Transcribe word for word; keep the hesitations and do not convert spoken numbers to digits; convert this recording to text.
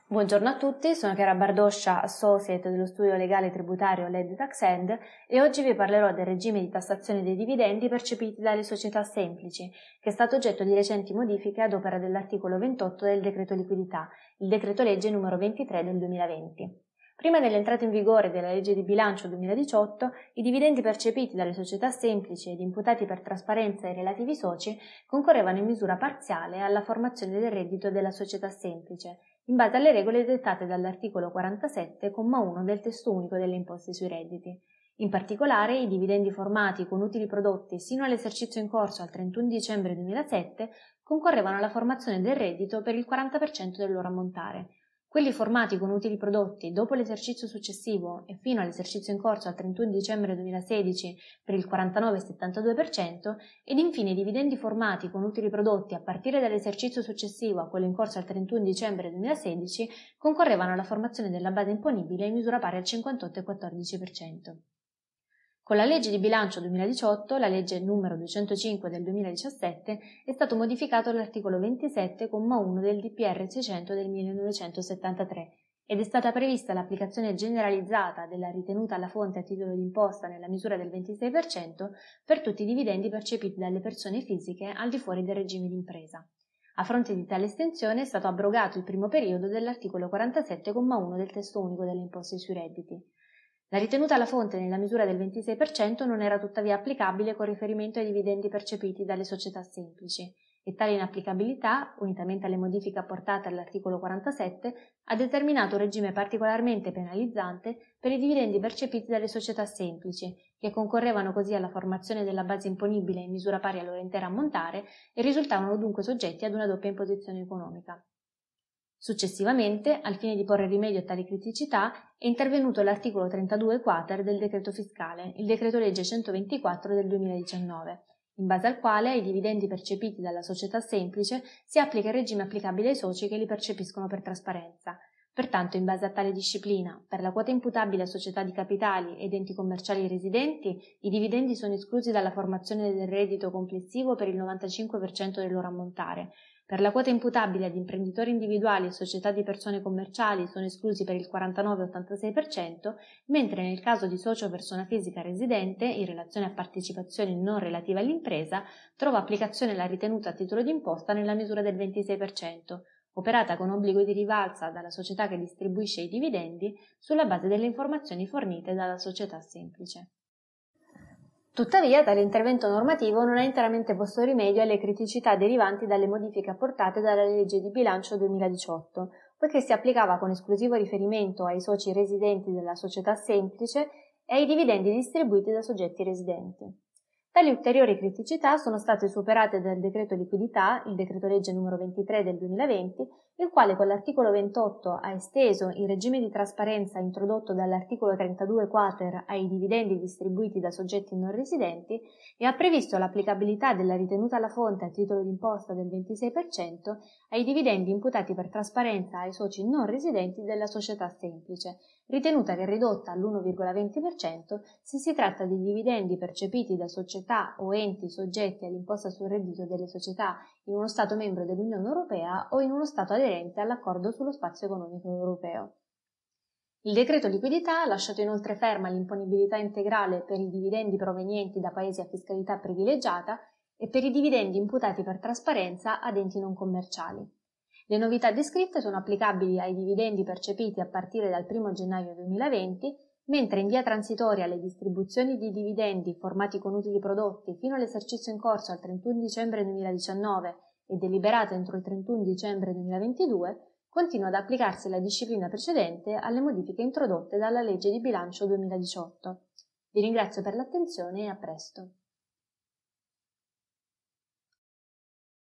Buongiorno a tutti, sono Chiara Bardoscia, associate dello studio legale tributario L E D Taxend e oggi vi parlerò del regime di tassazione dei dividendi percepiti dalle società semplici, che è stato oggetto di recenti modifiche ad opera dell'articolo ventotto del decreto liquidità, il decreto legge numero ventitré del duemilaventi. Prima dell'entrata in vigore della legge di bilancio duemiladiciotto, i dividendi percepiti dalle società semplici ed imputati per trasparenza ai relativi soci concorrevano in misura parziale alla formazione del reddito della società semplice, in base alle regole dettate dall'articolo quarantasette, comma uno del testo unico delle imposte sui redditi. In particolare, i dividendi formati con utili prodotti sino all'esercizio in corso al trentuno dicembre duemilasette concorrevano alla formazione del reddito per il quaranta per cento del loro ammontare. Quelli formati con utili prodotti dopo l'esercizio successivo e fino all'esercizio in corso al trentuno dicembre duemilasedici per il quarantanove virgola settantadue per cento ed infine i dividendi formati con utili prodotti a partire dall'esercizio successivo a quello in corso al trentuno dicembre duemilasedici concorrevano alla formazione della base imponibile in misura pari al cinquantotto virgola quattordici per cento. Con la legge di bilancio duemiladiciotto, la legge numero duecentocinque del duemiladiciassette, è stato modificato l'articolo ventisette, comma uno del D P R seicento del millenovecentosettantatré ed è stata prevista l'applicazione generalizzata della ritenuta alla fonte a titolo d'imposta nella misura del ventisei per cento per tutti i dividendi percepiti dalle persone fisiche al di fuori del regime d'impresa. A fronte di tale estensione è stato abrogato il primo periodo dell'articolo quarantasette, comma uno del testo unico delle imposte sui redditi. La ritenuta alla fonte nella misura del ventisei per cento non era tuttavia applicabile con riferimento ai dividendi percepiti dalle società semplici e tale inapplicabilità, unitamente alle modifiche apportate all'articolo quarantasette, ha determinato un regime particolarmente penalizzante per i dividendi percepiti dalle società semplici, che concorrevano così alla formazione della base imponibile in misura pari al loro intero ammontare e risultavano dunque soggetti ad una doppia imposizione economica. Successivamente, al fine di porre rimedio a tali criticità, è intervenuto l'articolo trentadue quater del decreto fiscale, il decreto legge centoventiquattro del duemiladiciannove, in base al quale ai dividendi percepiti dalla società semplice si applica il regime applicabile ai soci che li percepiscono per trasparenza. Pertanto, in base a tale disciplina, per la quota imputabile a società di capitali ed enti commerciali residenti, i dividendi sono esclusi dalla formazione del reddito complessivo per il novantacinque per cento del loro ammontare. Per la quota imputabile ad imprenditori individuali e società di persone commerciali sono esclusi per il quarantanove virgola ottantasei per cento, mentre nel caso di socio o persona fisica residente, in relazione a partecipazioni non relative all'impresa, trova applicazione la ritenuta a titolo d'imposta nella misura del ventisei per cento, operata con obbligo di rivalsa dalla società che distribuisce i dividendi sulla base delle informazioni fornite dalla società semplice. Tuttavia, tale intervento normativo non ha interamente posto rimedio alle criticità derivanti dalle modifiche apportate dalla legge di bilancio duemiladiciotto, poiché si applicava con esclusivo riferimento ai soci residenti della società semplice e ai dividendi distribuiti da soggetti residenti. Tali ulteriori criticità sono state superate dal decreto liquidità, il decreto legge numero ventitré del duemilaventi, il quale con l'articolo ventotto ha esteso il regime di trasparenza introdotto dall'articolo trentadue quater ai dividendi distribuiti da soggetti non residenti e ha previsto l'applicabilità della ritenuta alla fonte a titolo d'imposta del ventisei per cento ai dividendi imputati per trasparenza ai soci non residenti della società semplice, ritenuta che è ridotta all'uno virgola venti per cento se si tratta di dividendi percepiti da società o enti soggetti all'imposta sul reddito delle società in uno Stato membro dell'Unione Europea o in uno Stato aderente all'Accordo sullo spazio economico europeo. Il decreto liquidità ha lasciato inoltre ferma l'imponibilità integrale per i dividendi provenienti da paesi a fiscalità privilegiata e per i dividendi imputati per trasparenza ad enti non commerciali. Le novità descritte sono applicabili ai dividendi percepiti a partire dal primo gennaio duemilaventi, mentre in via transitoria le distribuzioni di dividendi formati con utili prodotti fino all'esercizio in corso al trentuno dicembre duemiladiciannove e deliberate entro il trentuno dicembre duemilaventidue, continua ad applicarsi la disciplina precedente alle modifiche introdotte dalla legge di bilancio duemiladiciotto. Vi ringrazio per l'attenzione e a presto.